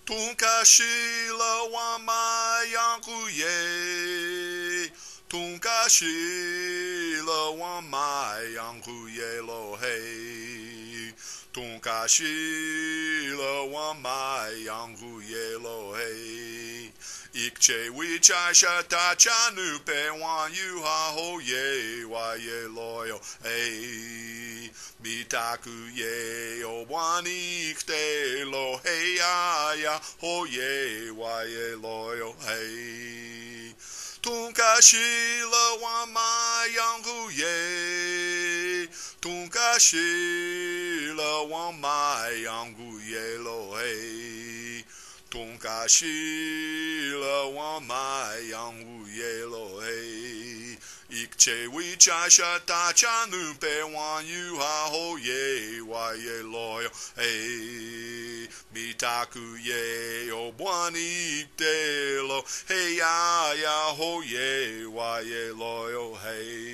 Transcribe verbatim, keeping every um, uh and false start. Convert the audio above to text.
Tunkashila wamayankuye. Tunkashila wamayankuye lohe. Tunkashila wamayankuye lohe. Ikche wichasha tachanu pe wan yu ha ho ye wa ye loyo hey mitaku ye o wani ikte lo hey ya ya ho ye wa ye loyo hey Tunkashila wama yangu ye Tunkashila wama yangu ye lo hey Tunkashila wama yangu yelo hey Ikche wichasha tachanu pe wan yu ha ho ye wa ye loyo hey Mitaku ye o bwani ikte lo hey ya ya ho ye wa ye loyo hey